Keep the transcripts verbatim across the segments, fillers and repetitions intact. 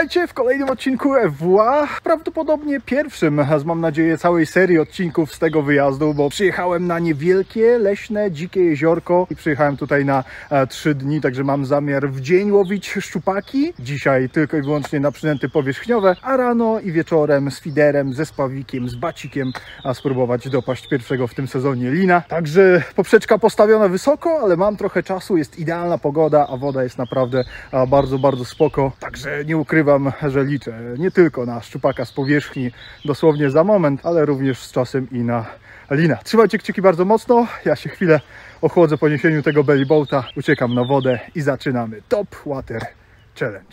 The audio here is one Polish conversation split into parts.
Witajcie w kolejnym odcinku F W A, prawdopodobnie pierwszym z, mam nadzieję, całej serii odcinków z tego wyjazdu, bo przyjechałem na niewielkie, leśne, dzikie jeziorko i przyjechałem tutaj na e, trzy dni, także mam zamiar w dzień łowić szczupaki, dzisiaj tylko i wyłącznie na przynęty powierzchniowe, a rano i wieczorem z fiderem, ze spawikiem, z bacikiem, a spróbować dopaść pierwszego w tym sezonie lina. Także poprzeczka postawiona wysoko, ale mam trochę czasu, jest idealna pogoda, a woda jest naprawdę a, bardzo, bardzo spoko, także nie ukrywam, że liczę nie tylko na szczupaka z powierzchni dosłownie za moment, ale również z czasem i na lina. Trzymajcie kciuki bardzo mocno, ja się chwilę ochłodzę po niesieniu tego belly boata, uciekam na wodę i zaczynamy Top Water Challenge.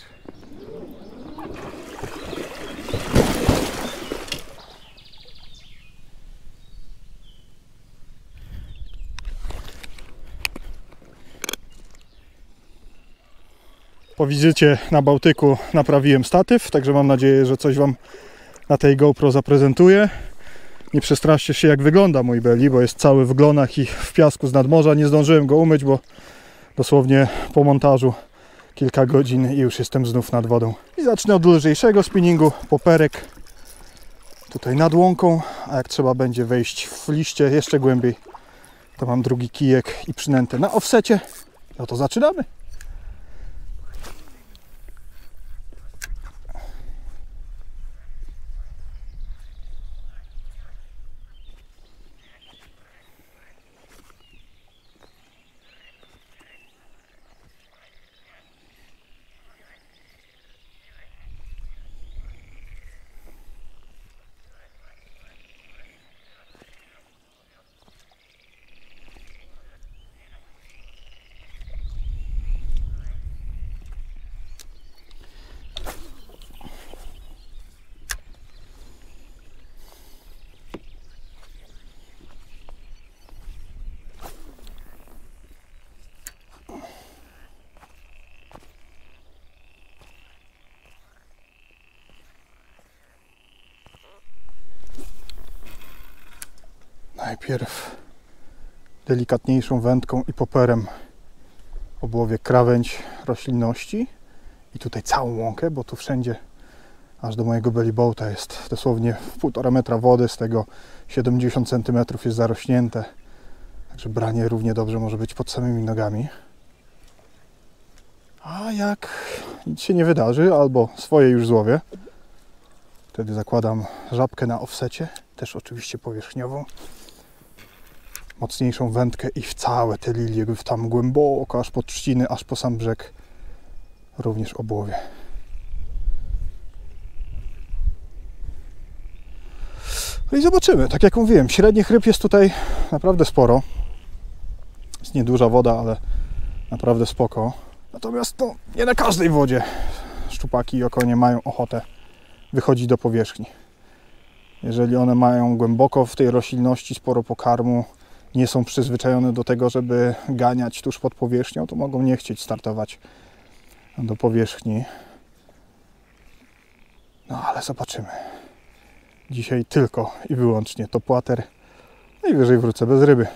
Po wizycie na Bałtyku naprawiłem statyw, także mam nadzieję, że coś Wam na tej GoPro zaprezentuję. Nie przestraszcie się, jak wygląda mój belly, bo jest cały w glonach i w piasku z nadmorza. Nie zdążyłem go umyć, bo dosłownie po montażu kilka godzin i już jestem znów nad wodą. I zacznę od lżejszego spinningu, poperek tutaj nad łąką, a jak trzeba będzie wejść w liście jeszcze głębiej, to mam drugi kijek i przynętę na offsecie. No to zaczynamy! Najpierw delikatniejszą wędką i poperem obłowię krawędź roślinności i tutaj całą łąkę, bo tu wszędzie aż do mojego belly boata jest dosłownie w półtora metra wody, z tego siedemdziesiąt centymetrów jest zarośnięte, także branie równie dobrze może być pod samymi nogami. A jak nic się nie wydarzy, albo swoje już złowię, wtedy zakładam żabkę na offsecie, też oczywiście powierzchniową, mocniejszą wędkę i w całe te lilie, w tam głęboko, aż pod trzciny, aż po sam brzeg również obłowię. No i zobaczymy, tak jak mówiłem, średnich ryb jest tutaj naprawdę sporo. Jest nieduża woda, ale naprawdę spoko. Natomiast no, nie na każdej wodzie szczupaki i okonie mają ochotę wychodzić do powierzchni. Jeżeli one mają głęboko w tej roślinności sporo pokarmu, nie są przyzwyczajone do tego, żeby ganiać tuż pod powierzchnią, to mogą nie chcieć startować do powierzchni. No ale zobaczymy. Dzisiaj tylko i wyłącznie top water. Najwyżej wrócę bez ryby.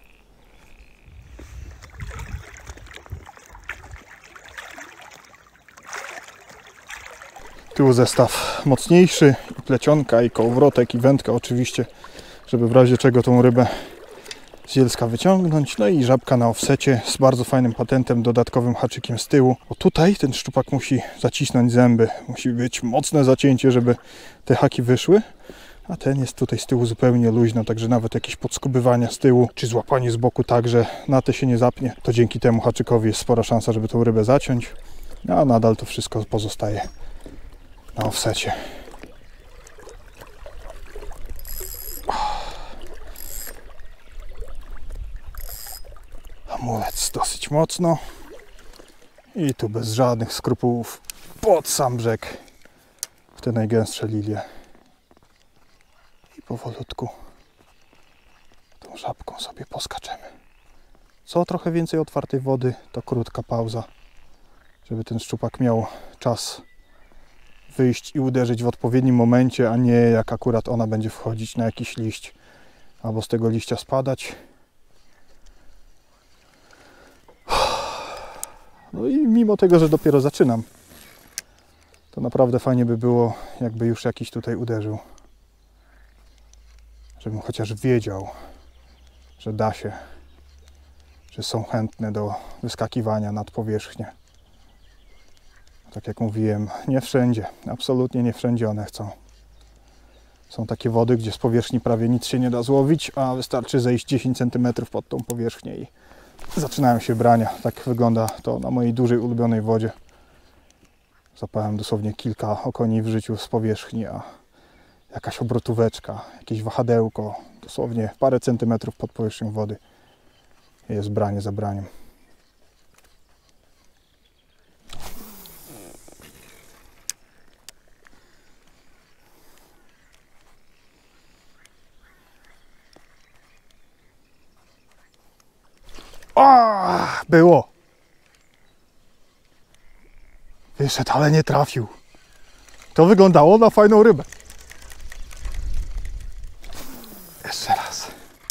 Tył zestaw mocniejszy, i plecionka, i kołowrotek, i wędka oczywiście, żeby w razie czego tą rybę z zielska wyciągnąć. No i żabka na offsecie z bardzo fajnym patentem, dodatkowym haczykiem z tyłu. Bo tutaj ten szczupak musi zacisnąć zęby, musi być mocne zacięcie, żeby te haki wyszły. A ten jest tutaj z tyłu zupełnie luźno, także nawet jakieś podskubywania z tyłu, czy złapanie z boku tak, że na te się nie zapnie, to dzięki temu haczykowi jest spora szansa, żeby tą rybę zaciąć. A nadal to wszystko pozostaje na offsecie. Hamulec dosyć mocno i tu bez żadnych skrupułów pod sam brzeg w te najgęstsze lilie i powolutku tą żabką sobie poskaczemy. Co trochę więcej otwartej wody, to krótka pauza, żeby ten szczupak miał czas wyjść i uderzyć w odpowiednim momencie, a nie jak akurat ona będzie wchodzić na jakiś liść albo z tego liścia spadać. No i mimo tego, że dopiero zaczynam, to naprawdę fajnie by było, jakby już jakiś tutaj uderzył. Żebym chociaż wiedział, że da się, że są chętne do wyskakiwania nad powierzchnię. Tak jak mówiłem, nie wszędzie, absolutnie nie wszędzie one chcą. Są takie wody, gdzie z powierzchni prawie nic się nie da złowić, a wystarczy zejść dziesięć centymetrów pod tą powierzchnię i zaczynają się brania. Tak wygląda to na mojej dużej ulubionej wodzie. Zapałem dosłownie kilka okoni w życiu z powierzchni, a jakaś obrotóweczka, jakieś wahadełko, dosłownie parę centymetrów pod powierzchnią wody. Jest branie za braniem. O, było. Wyszedł, ale nie trafił. To wyglądało na fajną rybę. Jeszcze raz.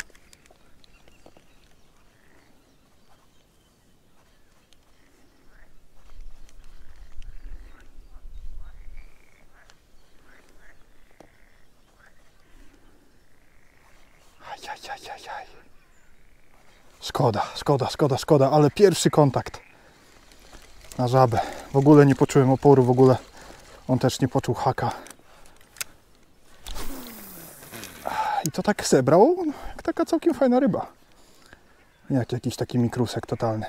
Ajajajajaj. Szkoda, szkoda, szkoda, szkoda, ale pierwszy kontakt na żabę. W ogóle nie poczułem oporu, w ogóle on też nie poczuł haka. I to tak zebrał, jak taka całkiem fajna ryba. Nie jak jakiś taki mikrusek totalny.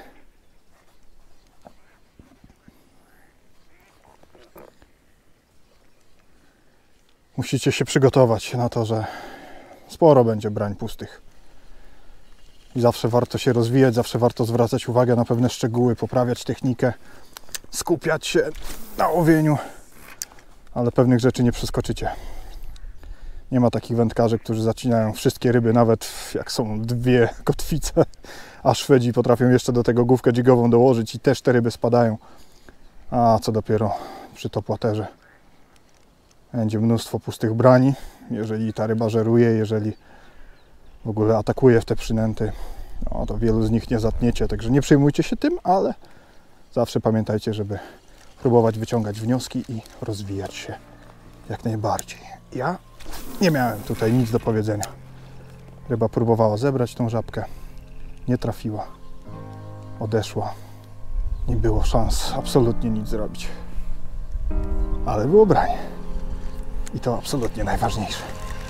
Musicie się przygotować na to, że sporo będzie brań pustych. I zawsze warto się rozwijać, zawsze warto zwracać uwagę na pewne szczegóły, poprawiać technikę, skupiać się na łowieniu, ale pewnych rzeczy nie przeskoczycie. Nie ma takich wędkarzy, którzy zacinają wszystkie ryby, nawet jak są dwie kotwice, a Szwedzi potrafią jeszcze do tego główkę dżigową dołożyć i też te ryby spadają. A co dopiero przy topwaterze. Będzie mnóstwo pustych brani, jeżeli ta ryba żeruje, jeżeli w ogóle atakuje w te przynęty, no to wielu z nich nie zatniecie, także nie przejmujcie się tym, ale zawsze pamiętajcie, żeby próbować wyciągać wnioski i rozwijać się jak najbardziej. Ja nie miałem tutaj nic do powiedzenia. Ryba próbowała zebrać tą żabkę, nie trafiła, odeszła, nie było szans absolutnie nic zrobić, ale było branie i to absolutnie najważniejsze.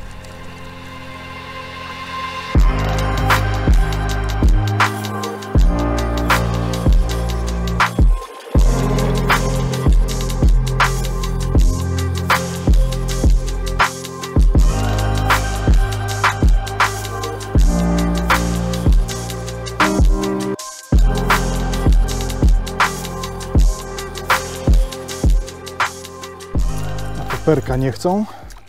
Perka nie chcą,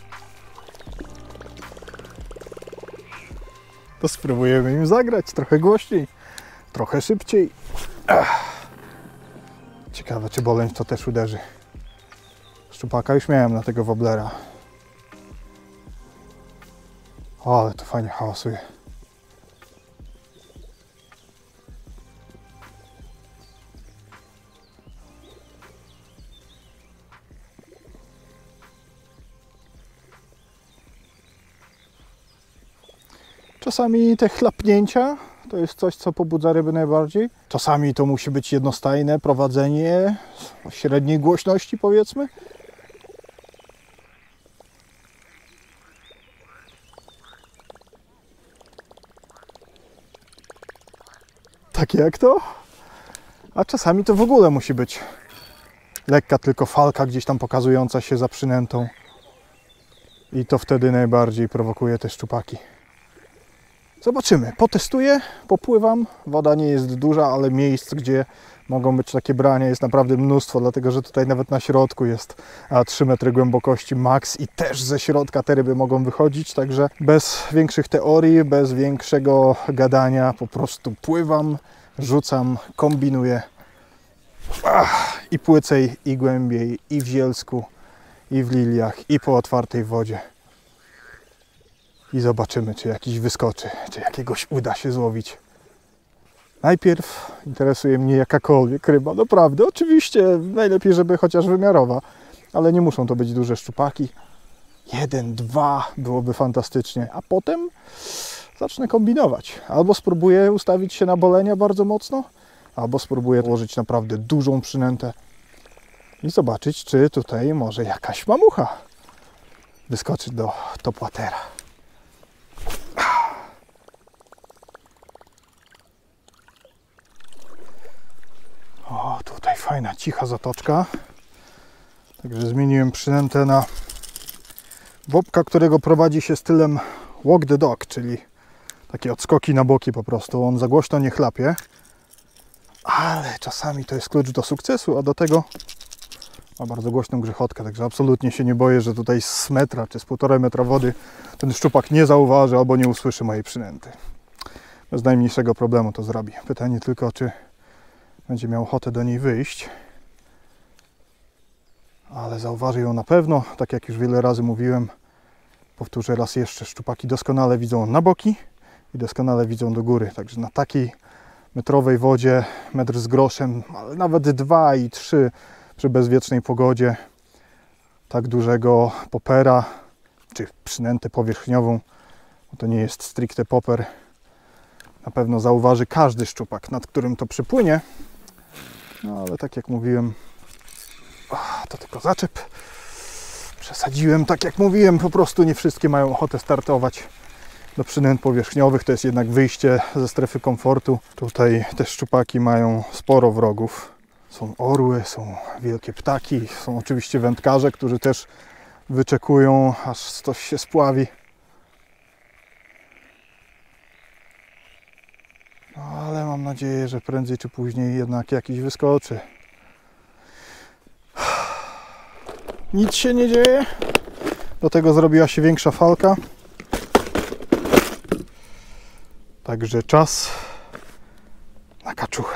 to spróbujemy im zagrać trochę głośniej, trochę szybciej. Ach. Ciekawe, czy boleń w to też uderzy. Szczupaka już miałem na tego woblera. O, ale to fajnie hałasuje. Czasami te chlapnięcia to jest coś, co pobudza ryby najbardziej. Czasami to musi być jednostajne prowadzenie średniej głośności, powiedzmy. Tak jak to? A czasami to w ogóle musi być lekka tylko falka gdzieś tam pokazująca się za przynętą. I to wtedy najbardziej prowokuje te szczupaki. Zobaczymy, potestuję, popływam. Woda nie jest duża, ale miejsc, gdzie mogą być takie brania, jest naprawdę mnóstwo, dlatego że tutaj nawet na środku jest trzy metry głębokości max i też ze środka te ryby mogą wychodzić, także bez większych teorii, bez większego gadania, po prostu pływam, rzucam, kombinuję. Ach, i płycej, i głębiej, i w zielsku, i w liliach, i po otwartej wodzie. I zobaczymy, czy jakiś wyskoczy, czy jakiegoś uda się złowić. Najpierw interesuje mnie jakakolwiek ryba, naprawdę. Oczywiście najlepiej, żeby chociaż wymiarowa, ale nie muszą to być duże szczupaki. Jeden, dwa byłoby fantastycznie, a potem zacznę kombinować. Albo spróbuję ustawić się na bolenia bardzo mocno, albo spróbuję włożyć naprawdę dużą przynętę i zobaczyć, czy tutaj może jakaś mamucha wyskoczyć do topwatera. O, tutaj fajna, cicha zatoczka. Także zmieniłem przynętę na bobka, którego prowadzi się stylem walk the dog, czyli takie odskoki na boki po prostu. On za głośno nie chlapie, ale czasami to jest klucz do sukcesu, a do tego ma bardzo głośną grzechotkę, także absolutnie się nie boję, że tutaj z metra czy z półtorej metra wody ten szczupak nie zauważy albo nie usłyszy mojej przynęty. Bez najmniejszego problemu to zrobi. Pytanie tylko, czy będzie miał ochotę do niej wyjść. Ale zauważy ją na pewno, tak jak już wiele razy mówiłem. Powtórzę raz jeszcze, szczupaki doskonale widzą na boki i doskonale widzą do góry. Także na takiej metrowej wodzie, metr z groszem, ale nawet dwa i trzy przy bezwiecznej pogodzie, tak dużego popera, czy przynętę powierzchniową, bo to nie jest stricte poper, na pewno zauważy każdy szczupak, nad którym to przypłynie. No ale tak jak mówiłem, to tylko zaczep. Przesadziłem, tak jak mówiłem, po prostu nie wszystkie mają ochotę startować do przynęt powierzchniowych. To jest jednak wyjście ze strefy komfortu. Tutaj te szczupaki mają sporo wrogów. Są orły, są wielkie ptaki, są oczywiście wędkarze, którzy też wyczekują, aż coś się spławi. No ale mam nadzieję, że prędzej czy później jednak jakiś wyskoczy. Nic się nie dzieje. Do tego zrobiła się większa falka. Także czas na kaczuchę.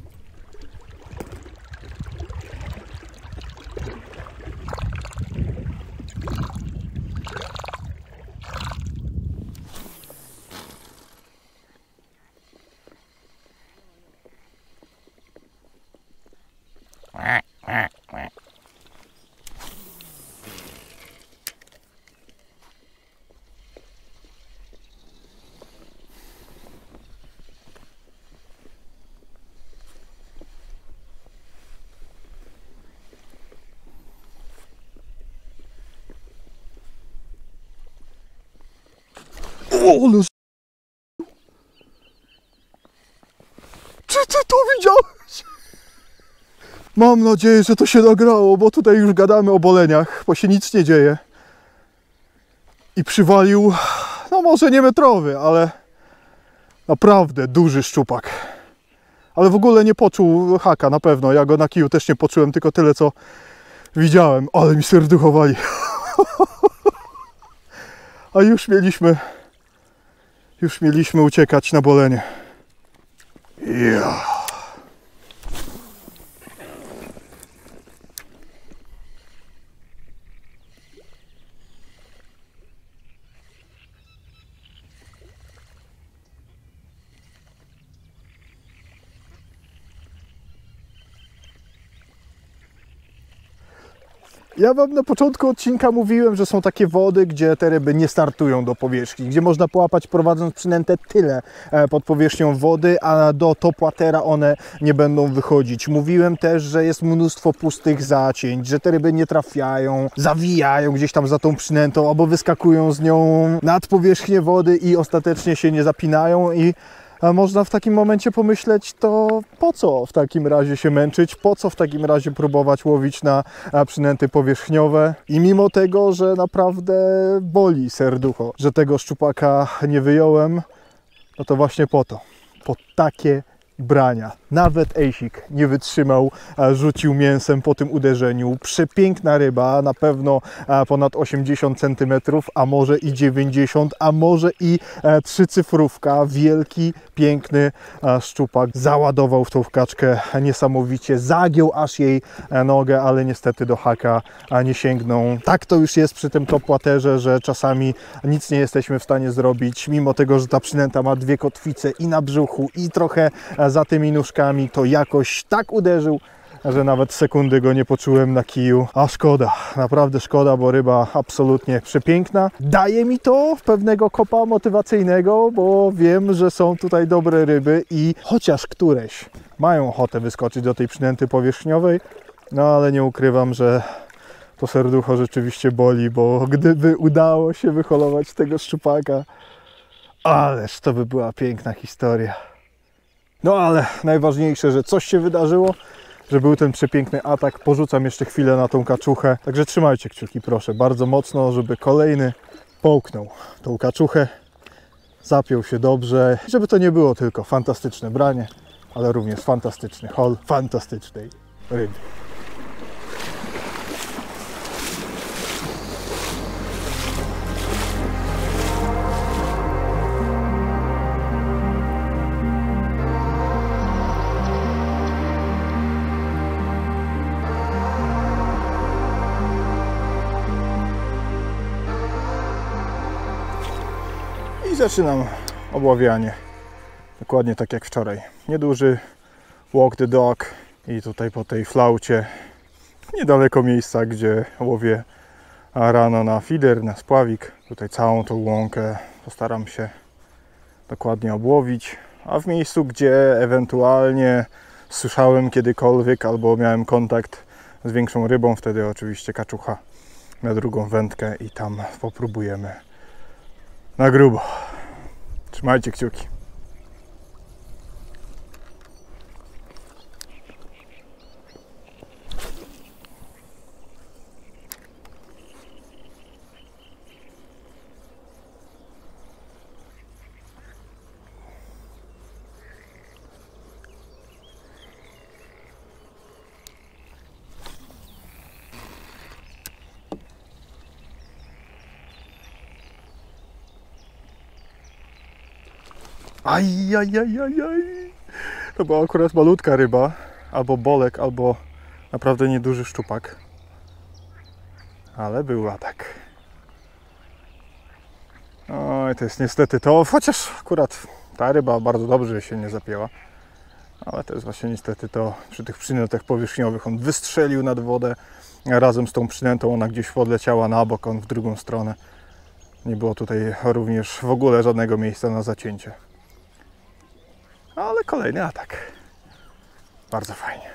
O, czy ty to widziałeś? Mam nadzieję, że to się nagrało, bo tutaj już gadamy o boleniach, bo się nic nie dzieje. I przywalił, no może nie metrowy, ale naprawdę duży szczupak. Ale w ogóle nie poczuł haka na pewno, ja go na kiju też nie poczułem, tylko tyle co widziałem, ale mi serduchowali. A już mieliśmy Już mieliśmy uciekać na bolenie. Yeah. Ja wam na początku odcinka mówiłem, że są takie wody, gdzie te ryby nie startują do powierzchni, gdzie można połapać, prowadząc przynętę tyle pod powierzchnią wody, a do topwatera one nie będą wychodzić. Mówiłem też, że jest mnóstwo pustych zacięć, że te ryby nie trafiają, zawijają gdzieś tam za tą przynętą, albo wyskakują z nią nad powierzchnię wody i ostatecznie się nie zapinają. I a można w takim momencie pomyśleć, to po co w takim razie się męczyć, po co w takim razie próbować łowić na przynęty powierzchniowe. I mimo tego, że naprawdę boli serducho, że tego szczupaka nie wyjąłem, no to właśnie po to, po takie brania. Nawet Ejsik nie wytrzymał, rzucił mięsem po tym uderzeniu. Przepiękna ryba, na pewno ponad osiemdziesiąt centymetrów, a może i dziewięćdziesiąt, a może i trzycyfrówka. Wielki, piękny szczupak. Załadował w tą kaczkę niesamowicie, zagiął aż jej nogę, ale niestety do haka nie sięgnął. Tak to już jest przy tym topwaterze, że czasami nic nie jesteśmy w stanie zrobić, mimo tego, że ta przynęta ma dwie kotwice i na brzuchu, i trochę za tymi nóżkami, to jakoś tak uderzył, że nawet sekundy go nie poczułem na kiju. A szkoda, naprawdę szkoda, bo ryba absolutnie przepiękna. Daje mi to pewnego kopa motywacyjnego, bo wiem, że są tutaj dobre ryby i chociaż któreś mają ochotę wyskoczyć do tej przynęty powierzchniowej, no ale nie ukrywam, że to serducho rzeczywiście boli, bo gdyby udało się wyholować tego szczupaka, ależ to by była piękna historia. No ale najważniejsze, że coś się wydarzyło, że był ten przepiękny atak. Porzucam jeszcze chwilę na tą kaczuchę, także trzymajcie kciuki proszę, bardzo mocno, żeby kolejny połknął tą kaczuchę, zapiął się dobrze, żeby to nie było tylko fantastyczne branie, ale również fantastyczny haul fantastycznej ryby. I zaczynam obławianie. Dokładnie tak jak wczoraj. Nieduży walk the dog i tutaj po tej flaucie niedaleko miejsca, gdzie łowię rano na feeder, na spławik. Tutaj całą tą łąkę postaram się dokładnie obłowić, a w miejscu, gdzie ewentualnie słyszałem kiedykolwiek albo miałem kontakt z większą rybą, wtedy oczywiście kaczucha na drugą wędkę i tam popróbujemy na grubo. Trzymajcie kciuki. Ajajajajaj. To była akurat malutka ryba, albo bolek, albo naprawdę nieduży szczupak. Ale był atak. Oj, to jest niestety to, chociaż akurat ta ryba bardzo dobrze się nie zapięła. Ale to jest właśnie niestety to przy tych przynętach powierzchniowych. On wystrzelił nad wodę razem z tą przynętą, ona gdzieś odleciała na bok, on w drugą stronę. Nie było tutaj również w ogóle żadnego miejsca na zacięcie. Ale kolejny atak. Bardzo fajnie.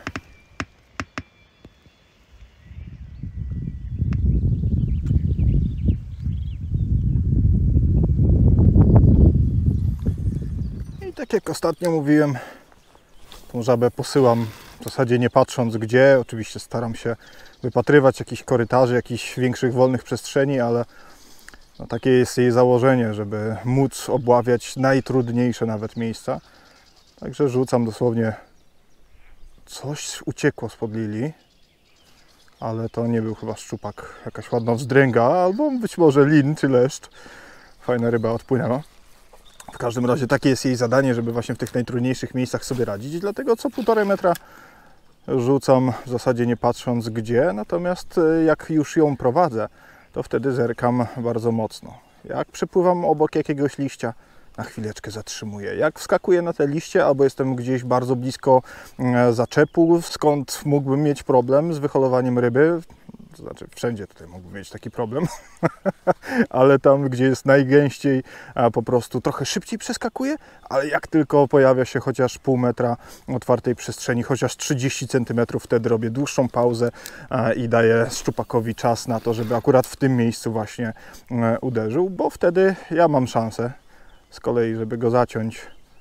I tak jak ostatnio mówiłem, tą żabę posyłam w zasadzie nie patrząc gdzie. Oczywiście staram się wypatrywać jakichś korytarzy, jakichś większych wolnych przestrzeni, ale no takie jest jej założenie, żeby móc obławiać najtrudniejsze nawet miejsca. Także rzucam dosłownie, coś uciekło spod lili, ale to nie był chyba szczupak, jakaś ładna wzdręga, albo być może lin czy leszcz. Fajna ryba odpłynęła. W każdym razie takie jest jej zadanie, żeby właśnie w tych najtrudniejszych miejscach sobie radzić, dlatego co półtorej metra rzucam w zasadzie nie patrząc gdzie, natomiast jak już ją prowadzę, to wtedy zerkam bardzo mocno. Jak przepływam obok jakiegoś liścia, na chwileczkę zatrzymuję. Jak wskakuję na te liście, albo jestem gdzieś bardzo blisko zaczepu, skąd mógłbym mieć problem z wyholowaniem ryby, to znaczy wszędzie tutaj mógłbym mieć taki problem, ale tam, gdzie jest najgęściej, po prostu trochę szybciej przeskakuję, ale jak tylko pojawia się chociaż pół metra otwartej przestrzeni, chociaż trzydzieści centymetrów, wtedy robię dłuższą pauzę i daję szczupakowi czas na to, żeby akurat w tym miejscu właśnie uderzył, bo wtedy ja mam szansę z kolei, żeby go zaciąć.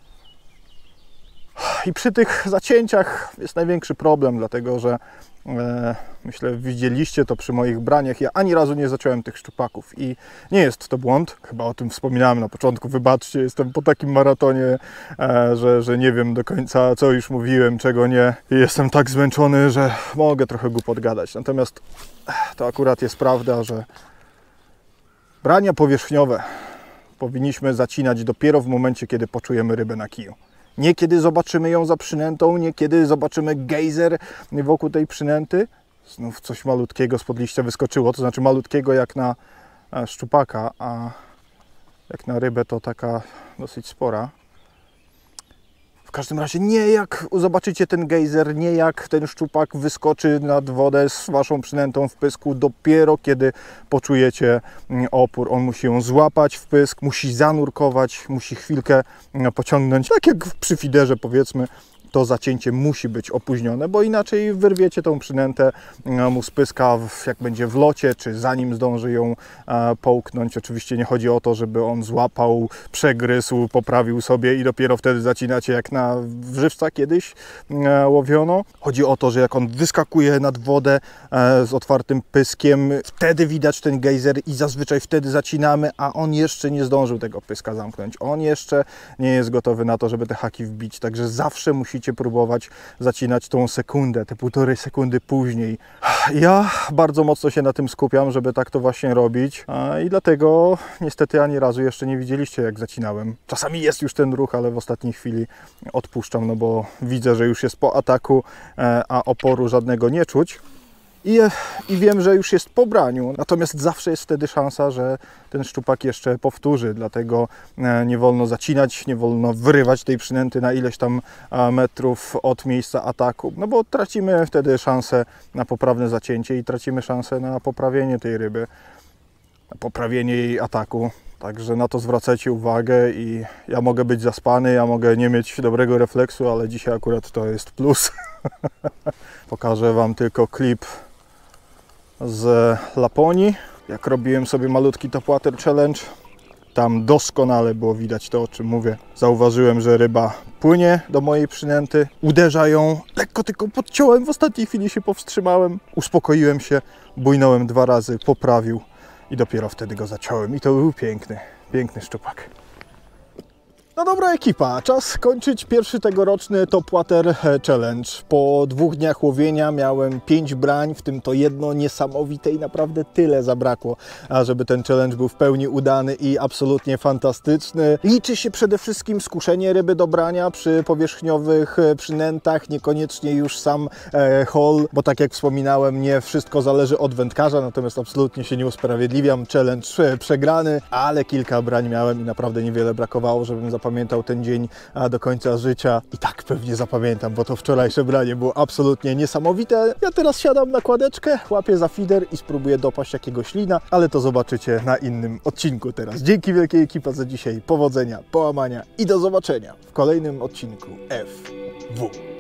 I przy tych zacięciach jest największy problem, dlatego że e, myślę, widzieliście to przy moich braniach, ja ani razu nie zaciąłem tych szczupaków i nie jest to błąd, chyba o tym wspominałem na początku, wybaczcie, jestem po takim maratonie, e, że, że nie wiem do końca, co już mówiłem, czego nie, i jestem tak zmęczony, że mogę trochę głupot gadać, natomiast to akurat jest prawda, że brania powierzchniowe powinniśmy zacinać dopiero w momencie, kiedy poczujemy rybę na kiju. Nie kiedy zobaczymy ją za przynętą, nie kiedy zobaczymy gejzer wokół tej przynęty. Znów coś malutkiego spod liścia wyskoczyło, to znaczy malutkiego jak na szczupaka, a jak na rybę to taka dosyć spora. W każdym razie nie jak zobaczycie ten gejzer, nie jak ten szczupak wyskoczy nad wodę z waszą przynętą w pysku, dopiero kiedy poczujecie opór. On musi ją złapać w pysk, musi zanurkować, musi chwilkę pociągnąć, tak jak przy fiderze powiedzmy. To zacięcie musi być opóźnione, bo inaczej wyrwiecie tą przynętę mu z pyska, jak będzie w locie, czy zanim zdąży ją połknąć. Oczywiście nie chodzi o to, żeby on złapał, przegryzł, poprawił sobie i dopiero wtedy zacinacie, jak na żywca kiedyś łowiono. Chodzi o to, że jak on wyskakuje nad wodę z otwartym pyskiem, wtedy widać ten gejzer i zazwyczaj wtedy zacinamy, a on jeszcze nie zdążył tego pyska zamknąć. On jeszcze nie jest gotowy na to, żeby te haki wbić, także zawsze musicie próbować zacinać tą sekundę, te półtorej sekundy później. Ja bardzo mocno się na tym skupiam, żeby tak to właśnie robić i dlatego niestety ani razu jeszcze nie widzieliście, jak zacinałem. Czasami jest już ten ruch, ale w ostatniej chwili odpuszczam, no bo widzę, że już jest po ataku, a oporu żadnego nie czuć. I, I wiem, że już jest po braniu, natomiast zawsze jest wtedy szansa, że ten szczupak jeszcze powtórzy, dlatego nie wolno zacinać, nie wolno wyrywać tej przynęty na ileś tam metrów od miejsca ataku, no bo tracimy wtedy szansę na poprawne zacięcie i tracimy szansę na poprawienie tej ryby, na poprawienie jej ataku. Także na to zwracajcie uwagę i ja mogę być zaspany, ja mogę nie mieć dobrego refleksu, ale dzisiaj akurat to jest plus. Pokażę Wam tylko klip z Laponii, jak robiłem sobie malutki topwater challenge. Tam doskonale było widać to, o czym mówię. Zauważyłem, że ryba płynie do mojej przynęty, uderza ją, lekko tylko podciąłem, w ostatniej chwili się powstrzymałem, uspokoiłem się, bujnąłem dwa razy, poprawił i dopiero wtedy go zaciąłem. I to był piękny, piękny szczupak. No dobra ekipa, czas kończyć pierwszy tegoroczny Topwater Challenge. Po dwóch dniach łowienia miałem pięć brań, w tym to jedno niesamowite i naprawdę tyle zabrakło, żeby ten challenge był w pełni udany i absolutnie fantastyczny. Liczy się przede wszystkim skuszenie ryby do brania przy powierzchniowych przynętach, niekoniecznie już sam e, haul, bo tak jak wspominałem, nie wszystko zależy od wędkarza, natomiast absolutnie się nie usprawiedliwiam. Challenge przegrany, ale kilka brań miałem i naprawdę niewiele brakowało, żebym zapamiętał Zapamiętał ten dzień do końca życia. I tak pewnie zapamiętam, bo to wczorajsze branie było absolutnie niesamowite. Ja teraz siadam na kładeczkę, łapię za feeder i spróbuję dopaść jakiegoś lina, ale to zobaczycie na innym odcinku teraz. Dzięki wielkiej ekipa za dzisiaj, powodzenia, połamania i do zobaczenia w kolejnym odcinku F W.